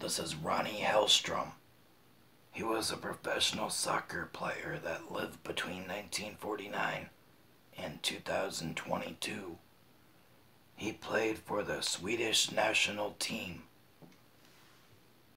This is Ronnie Hellström. He was a professional soccer player that lived between 1949 and 2022. He played for the Swedish national team